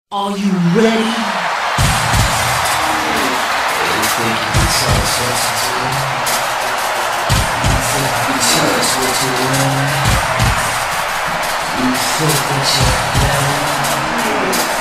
Are you ready? You think you can tell us what to do? You think you can tell us what to learn? You think that you're better?